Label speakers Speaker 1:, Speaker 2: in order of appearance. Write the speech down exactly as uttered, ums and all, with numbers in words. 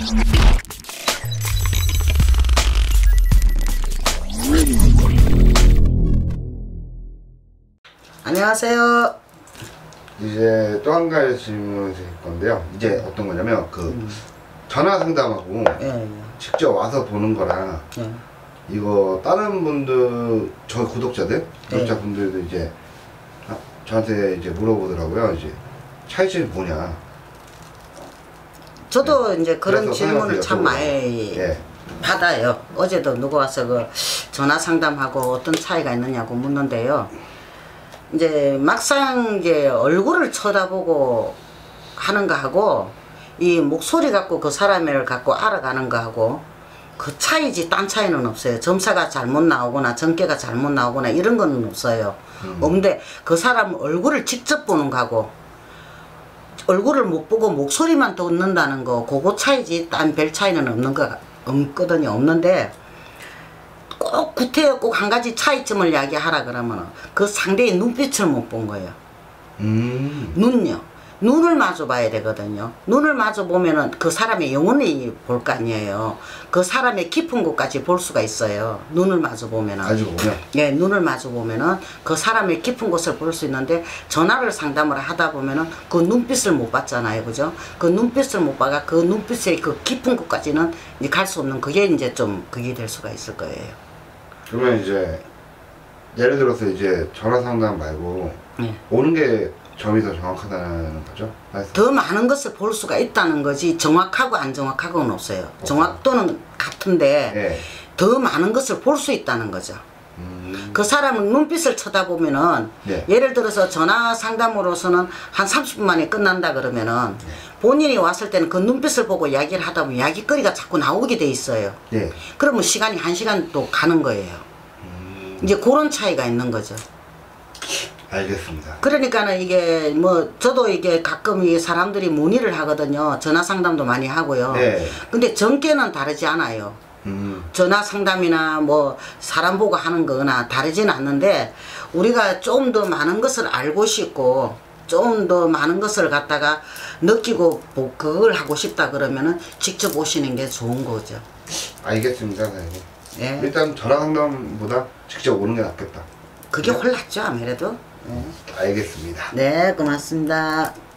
Speaker 1: 안녕하세요.
Speaker 2: 이제 또 한 가지 질문을 드릴 건데요. 이제 어떤 거냐면 그 음. 전화 상담하고 예, 예. 직접 와서 보는 거랑 예. 이거 다른 분들 저 구독자들 구독자분들도 예. 이제 저한테 이제 물어보더라고요. 이제 차이점이 뭐냐.
Speaker 1: 저도 예. 이제 그런 질문을 참 많이 예. 받아요. 어제도 누구 와서 그 전화 상담하고 어떤 차이가 있느냐고 묻는데요. 이제 막상 이제 얼굴을 쳐다보고 하는 거하고 이 목소리 갖고 그 사람을 갖고 알아가는 거하고 그 차이지 딴 차이는 없어요. 점사가 잘못 나오거나 전개가 잘못 나오거나 이런 거는 없어요. 음. 없는데 그 사람 얼굴을 직접 보는 거하고 얼굴을 못 보고 목소리만 듣는다는 거 그거 차이지 딴 별 차이는 없는 거 없거든요. 없는데 꼭 구태여 꼭 한 가지 차이점을 이야기하라 그러면 그 상대의 눈빛을 못 본 거예요. 음. 눈요. 눈을 마주 봐야 되거든요. 눈을 마주 보면은 그 사람의 영혼이 볼 거 아니에요. 그 사람의 깊은 곳까지 볼 수가 있어요. 눈을 마주 보면은.
Speaker 2: 마주 보면?
Speaker 1: 예, 눈을 마주 보면은 그 사람의 깊은 곳을 볼 수 있는데 전화를 상담을 하다 보면은 그 눈빛을 못 봤잖아요. 그죠? 그 눈빛을 못 봐가 그 눈빛의 그 깊은 곳까지는 이제 갈 수 없는 그게 이제 좀 그게 될 수가 있을 거예요.
Speaker 2: 그러면 이제 예를 들어서 이제 전화 상담 말고 네. 오는 게 점이 더 정확하다는 거죠? 말씀.
Speaker 1: 더 많은 것을 볼 수가 있다는 거지 정확하고 안 정확하고는 없어요. 어. 정확도는 같은데 네. 더 많은 것을 볼 수 있다는 거죠. 음. 그 사람은 눈빛을 쳐다보면은 네. 예를 들어서 전화 상담으로서는 한 삼십 분 만에 끝난다 그러면은 네. 본인이 왔을 때는 그 눈빛을 보고 이야기를 하다 보면 이야기거리가 자꾸 나오게 돼 있어요. 네. 그러면 시간이 한 시간 또 가는 거예요. 음. 이제 그런 차이가 있는 거죠.
Speaker 2: 알겠습니다.
Speaker 1: 그러니까는 이게 뭐 저도 이게 가끔 이 사람들이 문의를 하거든요. 전화 상담도 많이 하고요. 네. 근데 전개는 다르지 않아요. 음. 전화 상담이나 뭐 사람 보고 하는 거나 다르지는 않는데 우리가 좀 더 많은 것을 알고 싶고 좀 더 많은 것을 갖다가 느끼고 뭐 그걸 하고 싶다 그러면은 직접 오시는 게 좋은 거죠.
Speaker 2: 알겠습니다, 선생님.
Speaker 1: 예.
Speaker 2: 일단 전화 상담보다 직접 오는 게 낫겠다.
Speaker 1: 그게 훨 낫죠, 아무래도.
Speaker 2: 네. 알겠습니다.
Speaker 1: 네, 고맙습니다.